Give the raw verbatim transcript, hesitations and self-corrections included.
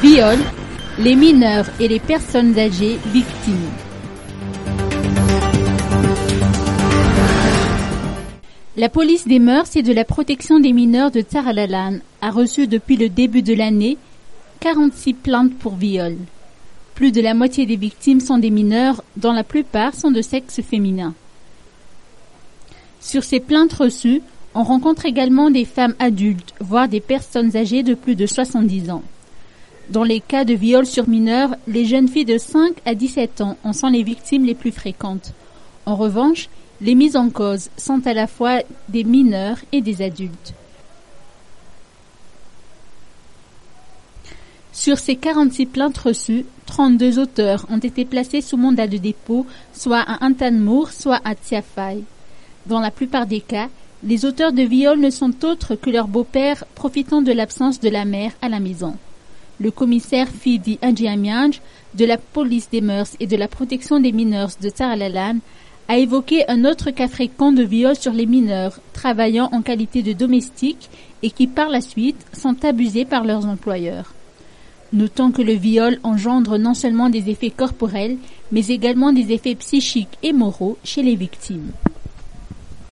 Viol, les mineurs et les personnes âgées victimes. La police des mœurs et de la protection des mineurs de Tar el Alan a reçu depuis le début de l'année quarante-six plaintes pour viol. Plus de la moitié des victimes sont des mineurs, dont la plupart sont de sexe féminin. Sur ces plaintes reçues, on rencontre également des femmes adultes, voire des personnes âgées de plus de soixante-dix ans. Dans les cas de viol sur mineurs, les jeunes filles de cinq à dix-sept ans en sont les victimes les plus fréquentes. En revanche, les mises en cause sont à la fois des mineurs et des adultes. Sur ces quarante-six plaintes reçues, trente-deux auteurs ont été placés sous mandat de dépôt, soit à Intanmour, soit à Tiafai. Dans la plupart des cas, les auteurs de viol ne sont autres que leurs beaux-pères profitant de l'absence de la mère à la maison. Le commissaire Fidi Adjiamianj de la police des mœurs et de la protection des mineurs de Tar el Alan a évoqué un autre cas fréquent de viol sur les mineurs travaillant en qualité de domestiques et qui par la suite sont abusés par leurs employeurs. Notons que le viol engendre non seulement des effets corporels, mais également des effets psychiques et moraux chez les victimes.